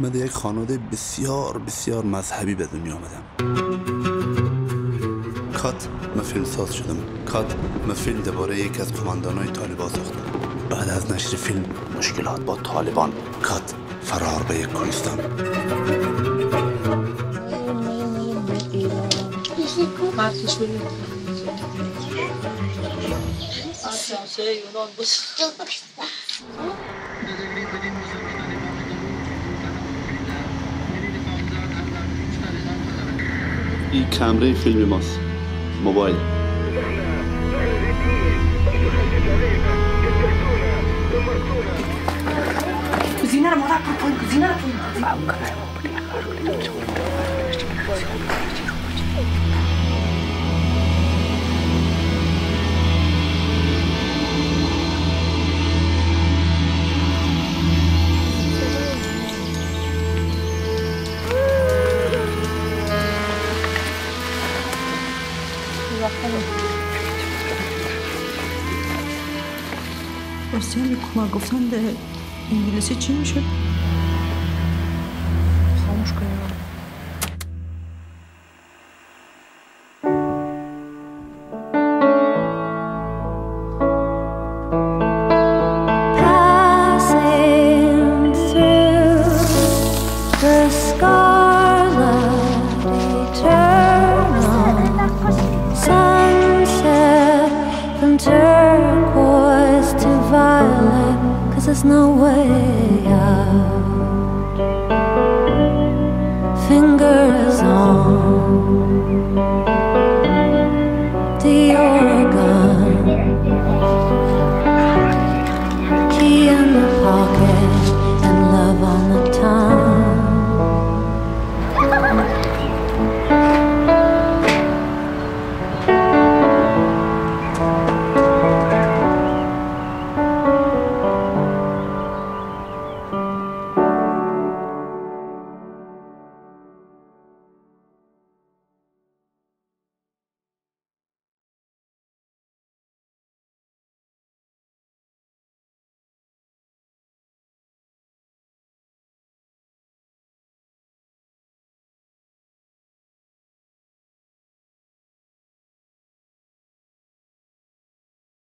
من در یک خانواده بسیار بسیار مذهبی به دنیا آمدم. کات من فیلم ساز شدم. کات من فیلم درباره یک از کماندانای طالبان ساختم. بعد از نشر فیلم مشکلات با طالبان. کات فرار به یک کوهستان. این کامره فیلم ماست. موبایل. کوزینه رو مرتب کن. کوزینه رو کن. راستی کمک گفتن به انگلیسی چی میشه؟ خاموش کنیم. There's no way out. Fingers on